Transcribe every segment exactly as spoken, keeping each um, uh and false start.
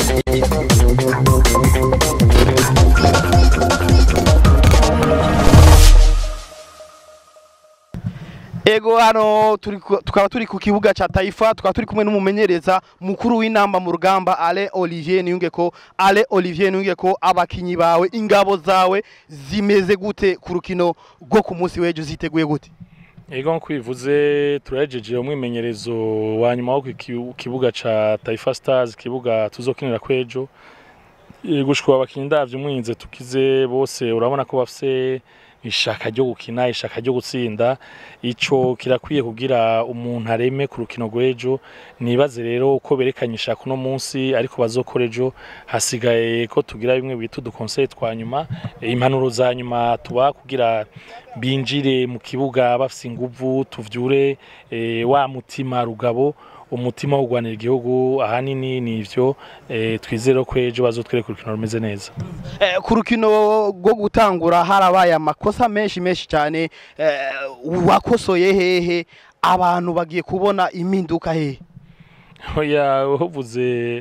Ego hano tukaba turi ku kibuga cha Taifa, tukaba turi kumwe n'umumenyereza mukuru w'inamba mu rugamba Ale Olivier Niyungeko. Ale Olivier Niyungeko, abakinyi bawe ingabo zawe zimeze gute ku rukino rwo ku munsi w'ejo, ziteguye gute? Ego nkwivuze turajeje umwimenyerezo wa nyuma wo ku kibuga cha Taifa Stars, kibuga tuzokinira kwejo. Gushwa abakinyi ndavye mwinze tukize bose, urabona ko bafise ishaka ryo gukina, ishaka ryo gutsinda. Ico kirakwiye kugira umuntu areme ku rukino rw'ejo. Nibaze rero uko berekanye ishaka no munsi, ariko bazokora ejo. Hasigaye ko tugira bimwe bita du conseil twa nyuma, impanuro za nyuma tuba kugira binjire mu kibuga bafise inguvu, tuvyure e, wa mutima rugabo, umutima wo gwanira igihugu. Ahanini nivyo e, twizere ko ejo bazotwereka urukino rumeze neza. Eh, ku rukino rwo gutangura harabaye amakosa menshi menshi cyane, eh, wakosoye hehe? Abantu bagiye kubona impinduka hehe? Oya, uvuze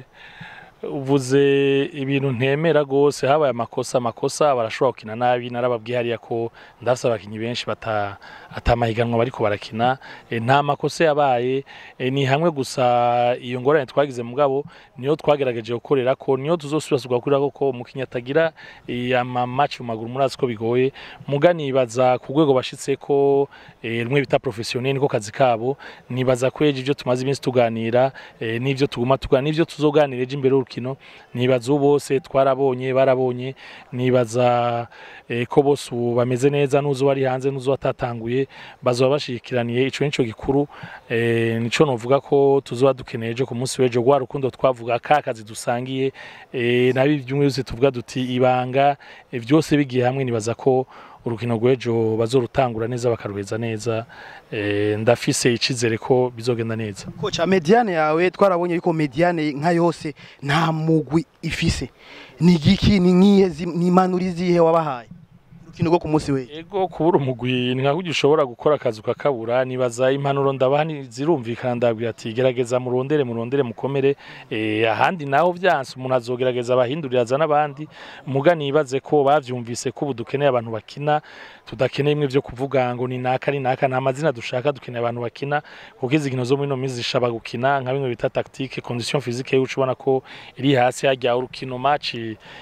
uvuze ibintu ntemera gose. Habaye amakosa amakosa barashobora gukina nabi. Narababwiye hariya ko ndafise abakinyi benshi bata atamahiganwa bariko barakina. E, nta makosa yabaye. E, ni hamwe gusa iyo ngorane twagize mugabo niyo twagerageje gukorera ko, niyo tuzosubira kugura ko umukinyi atagira ama match mu maguru murazi ko bigoye. Mugani baza ku rwego bashitse ko e, rumwe bita professionnel niko kazi kabo. Nibaza ko ejo ibyo tumaze iminsi tuganira e, n'ivyo tuguma tuganira n'ivyo tuzoganira ejo imbere y'urukino. Nibaza bose twarabonye barabonye. Nibaza e, ko bose bameze neza, nuzo bari hanze nuzo atatanguye bazoba bashikiraniye. Ico nico gikuru. E, nico novuga ko tuzoba dukeneye ejo ku munsi w'ejo, gwa rukundo twavuga ka kazi dusangiye e, nabi byumwe byose tuvuga duti ibanga e, byose bigiye hamwe. Nibaza ko urukino rw'ejo bazorutangura neza bakaruheza neza. E, ndafise icizere ko bizogenda neza. Kocha, mediane yawe twarabonye yuko mediane nka yose nta mugwi ifise. Ni giki ni nkiye ni manurizi he wabahaye urukino rwo ku munsi we? Ego kubura umugwi nka kugishobora gukora akazi kakabura. Nibaza impanuro ndabahani zirumvikana, ndabwira ati gerageza murondere murondere mukomere. E, ahandi naho vyanse umuntu azogerageza abahindurira za nabandi. Muga nibaze ko bavyumvise ko budukeneye abantu bakina, tudakeneye imwe byo kuvuga ngo ni naka ni naka. Nta mazina dushaka, dukeneye abantu bakina kuko izikino zo muri no mizi zishaba gukina nka bimwe bita tactique, condition physique. Ucubona ko iri hasi hajya urukino match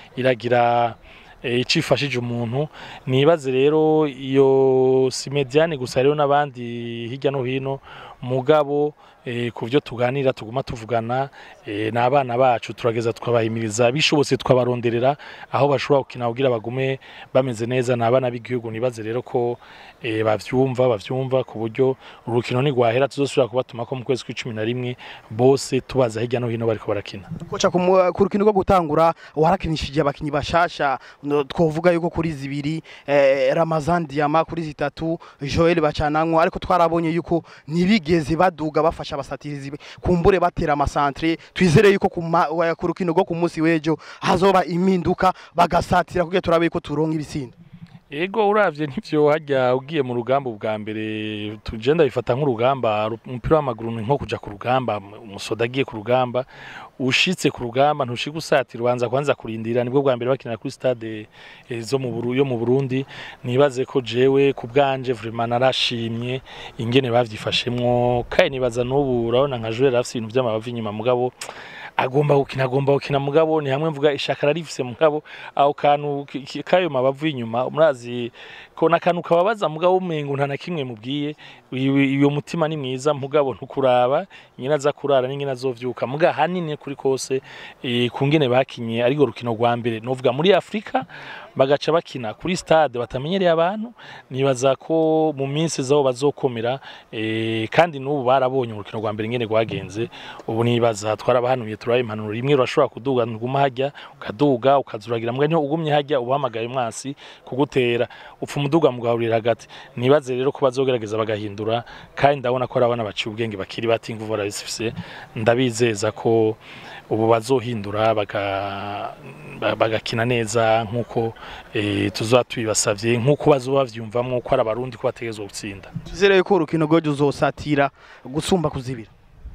iragira e, icifashije umuntu. Nibaze rero iyo si mediane gusa, rero nabandi hirya no hino. Mugabo e, kuvyo tuganira tuguma tuvugana e, n'abana bacu turageza tukabahimiriza, bishobose tukabaronderera aho bashobora gukina kugira bagume bameze neza n'abana b'igihugu. Nibaze rero ko e, bavyumva bavyumva ku buryo urukino ni gwahera tuzosubira kubatuma ko mu kwezi kw'icumi na rimwe bose tubaza hirya no hino bariko barakina. Kocha, ku rukino rwo gutangura warakinishije abakinyi bashasha, twovuga yuko kuri zibiri eh, Ramazan Diama, kuri zitatu Joel Bacananwo, ariko twarabonye yuko nibigeze baduga bafasha abasatirizi kumbure batera amasantre. Twizere yuko ku rukino rwo ku munsi w'ejo hazoba impinduka bagasatira kugira turabe ko turonka ibisinda. Ego uravye ntivyo hajya ugiye mu rugamba bwa mbere tugenda bifata nk'urugamba. Umupira w'amaguru nko kuja ku rugamba, umusoda agiye ku rugamba, ushitse ku rugamba ntushika usatira, ubanza kwanza kurindira. Nibwo bwa mbere bakinira kuri stade e, zo mu Burundi yo mu Burundi. Nibaze ko jewe ku bwanje vraiment narashimye ingene bavyifashemwo, kandi nibaza n'ubu urabona nka Joel afite ibintu by'amabavi inyuma, mugabo agomba gukina agomba gukina mugabo ni hamwe mvuga ishaka rarifise mugabo aho kantu kayo mabavu inyuma. Murazi ko nakantu kababaza mugabo umengo nta nakimwe mubwiye. Iyo mutima ni mwiza mugabo ntukuraba nyina za kurara n'ingina zovyuka. Muga hanini kuri kose e, kungene bakinye ari go rukino rwa mbere novuga muri Afrika, bagaca bakina kuri stade batamenyereye abantu. Nibaza ko mu minsi zaho bazokomera e, kandi n'ubu barabonye urukino rwa mbere ngene gwagenze. Ubu nibaza twarabahanuye turaye impanuro rimwe urashobora kuduga nguma hajya ukaduga ukazuragira mbwa nyo ugumye hajya ubahamagaye mwasi kugutera upfa umuduga mugahurira hagati. Nibaze rero ko bazogerageza bagahindura, kandi ndabona ko arabana baciye ubwenge bakiri bati inguvu barabifise. Ndabizeza ko ubu bazohindura baga bagakina neza nkuko e, tuzatubibasavye, nkuko bazobavyumvamwo ko ari abarundi ko bategezwe gutsinda. Twizere yuko urukino rwo uzosatira gusumba kuzibira.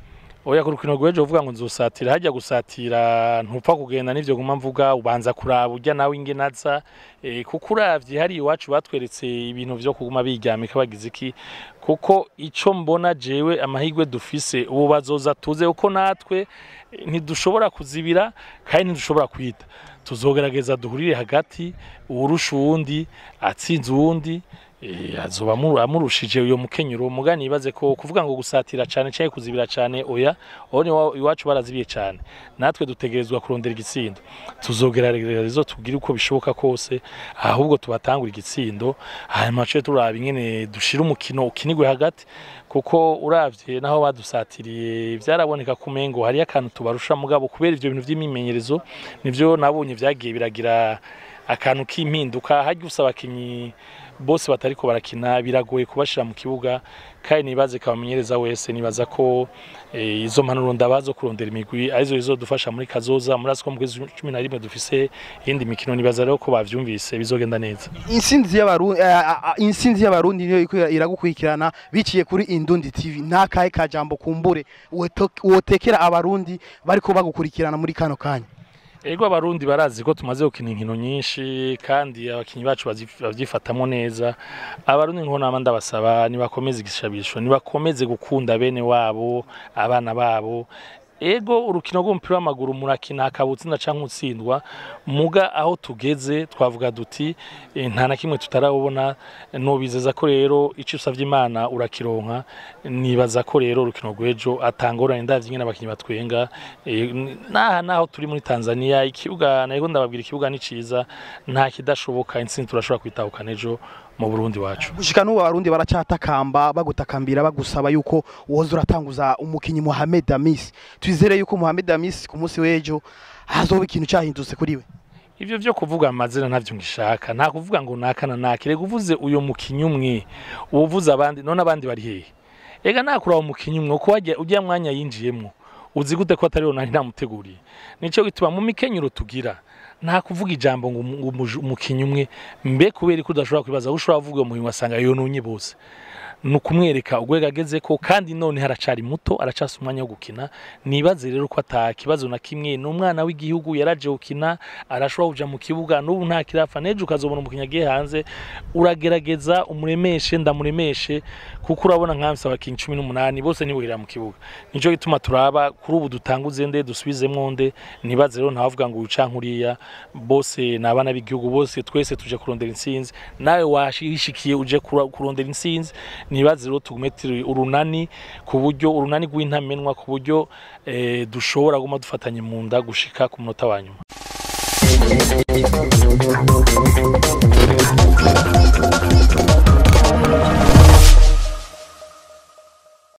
oya ku rukino rw'ejo uvuga ngo nzosatira hajya gusatira ntupfa kugenda n'ivyo guma mvuga ubanza kuraba urya nawe ingenaza e, kuko uravye hari iwacu batweretse ibintu vyo kuguma biryamika bagize iki kuko ico mbona jewe amahirwe dufise ubu bazoza tuze uko natwe ntidushobora kuzibira kandi ntidushobora kwita tuzogerageza duhurire hagati urusha uwundi atsinze uwundi Eh azoba amurushije uyo mukenyero mugani ibaze ko kuvuga ngo gusatira cyane cyane kuzibira cyane oya one iwacu barazibiye cyane natwe dutegerezwa kurondera igitsindo tuzogerageza tugira uko bishoboka kose ahubwo tubatangura igitsindo hanyuma cyo turaba ingene dushira umukino ukinigwe hagati kuko uravye naho badusatiriye byaraboneka kumengo hari akantu tubarusha mugabo kubera ivyo bintu vy'imimenyerezo nivyo nabonye vyagiye biragira akantu k'impinduka hajya usaba kinyi bose batariko barakina biragoye kubashira mu kibuga kandi nibaze kabamenyereza wese nibaza ko e, izo mpanuro ndabazo kurondera imigwi arizo izodufasha muri kazoza muri asiko mu kwezi cumi na rimwe dufise indi mikino nibaza rero ko bavyumvise bizogenda neza insinzi y'abarundi uh, insinzi y'abarundi niyo iragukwikirana biciye kuri Indundi T V nakaye kajambo kumbure wotekera abarundi bariko bagukurikirana muri kano kanya. Ego abarundi barazi ko tumaze gukina inkino nyinshi kandi abakinyi bacu bazyifatamo neza abarundi nko namanda basaba ni bakomeze igishabisho ni bakomeze gukunda bene wabo abana babo ego urukino rw'umupira w'amaguru murakina akabutsinda canke utsindwa muga aho tugeze twavuga duti e, nta na kimwe tutarabona no bizeza ko rero ico usavye Imana urakironka nibaza ko rero urukino rw'ejo atangorane ndavye nyine abakinyi batwenga e, naha naho turi muri Tanzania ikibuga nayo ndababwira ikibuga ni ciza nta kidashoboka intsinzi turashobora kwitahukana ejo mu Burundi wacu gushika n'ubu abarundi baracatakamba bagutakambira bagusaba yuko woza uratanguza umukinyi Mohamed Amis twizere yuko Mohamed Amis ku munsi w'ejo hazoba ikintu cyahindutse kuri we ivyo vyo kuvuga amazina ntavyo ngishaka nta kuvuga ngo nakana nakire guvuze uyo mukinyi umwe uvuze abandi none abandi bari hehe ega nakura umukinyi umwe ko wajya ujya mwanya yinjiyemo uzi gute ko atari nari namuteguriye nico gituma mu mikenyero tugira nta kuvuga ijambo ngo umukinyi umwe mbe kubera ko udashobora kwibaza ushobora kuvuga mu wasanga yononye bose nukumwereka ugwega ageze ko kandi none haracari muto aracasa umwanya wo gukina nibaze rero ko atakibazo na kimwe n'umwana w'igihugu yaraje gukina arashobora kuja mu kibuga n'ubu nta kirafa neje ukazobona umukinya giye hanze uragerageza umuremeshe ndamuremeshe kuko urabona nkamse abakinyi cumi n'umunani bose nibuhira mu kibuga nico gituma turaba kuri ubu dutanguze nde dusubizemwo nde nibaze rero ntavuga ngo ucankuriya bose nabana b'igihugu bose twese tuje kurondera intsinzi nawe washishikiye uje kurondera intsinzi nibaze rero tugumetire urunani ku buryo urunani rw'intamenwa ku buryo eh, dushobora guma dufatanye mu nda gushika ku munota wa nyuma.